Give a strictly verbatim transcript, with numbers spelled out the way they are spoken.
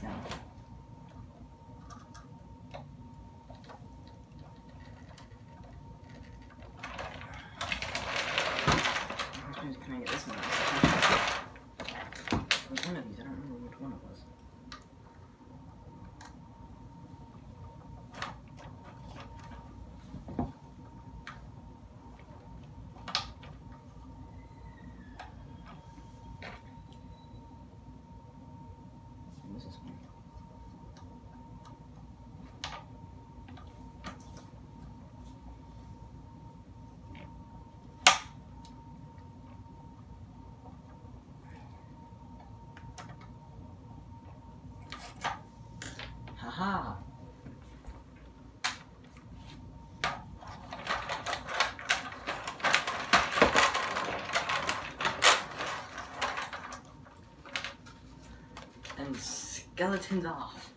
now. Can I get this one? It was one of these, I don't remember which one it was. What was this one? Haha! And skeletons off.